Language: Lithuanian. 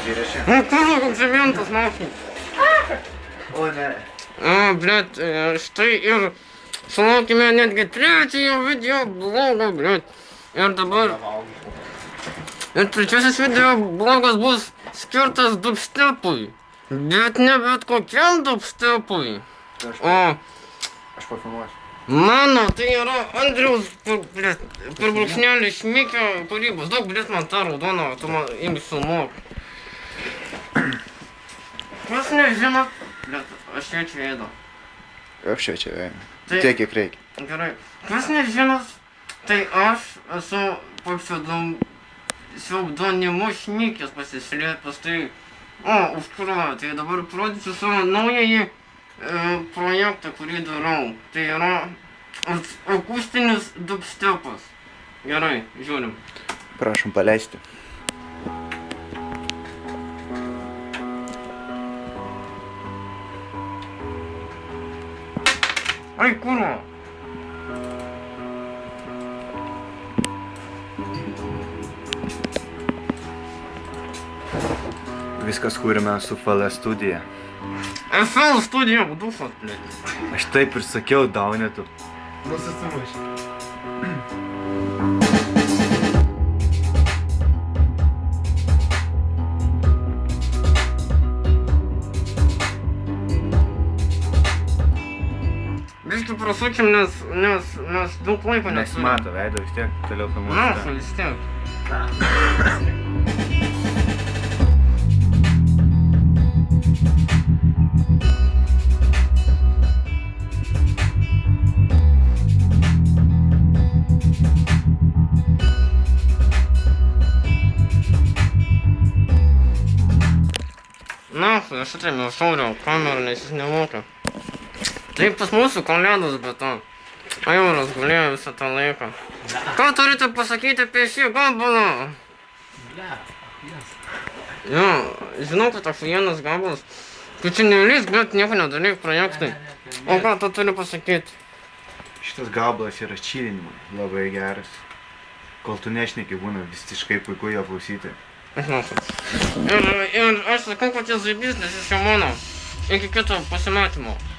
įrašė? Kur komplimentas, nafui. O ne. Blet, štai ir sulaukime netgi trečiojo video blogo, blet. Ir dabar... Ir trečiasis video blogas bus skirtas dubstepui. Bet ne bet kokiam dubstepui. Aš pafilmuosiu. Mano, tai yra Andriaus per brūkšnelį Šmikio kūrybos. Daug, blet, man tą raudoną, tu man imk filmuok. Kas nežino? Blet, aš šviečiu veidą. Aš šviečiu veidą. Tiek, kiek reikia. Gerai. Kas nežinot, tai aš esu pseudonimu Šmikis pasislėpęs, tai... už kurą, tai dabar parodysiu savo naująjį projektą, kurį darau. Tai yra akustinis dubstepas. Gerai, žiūrim. Prašom paleisti. Ai, kurva. Viskas kūrėme su FL studija. FL studija, dufas, blėt. Aš taip ir sakiau, daunėtų. Nusisumuši. Biškį prasukim, nes daug laiko neturim. Nesimato veido, vis tiek toliau filmuoti. Na, vis tiek. Nafui, aš atrėmiau šaurio kamerą, nes jis nemoka. Tai pas mūsų kolegos, bet to. Aivaras gulėjo visą tą laiką. Ką turite pasakyti apie šį gabalą? Jo, žinau, kad afuienas gabalas. Tu čia nelys, bet nieko nedaryk projektui. O ką tu turi pasakyti? Šitas gabalas yra čilinimui, labai geras. Kol tu nešneki, būna visiškai puiku jo klausyti. Ir aš sakau, kad jis zaibys, nes jis jau mano. Iki kito pasimatymo.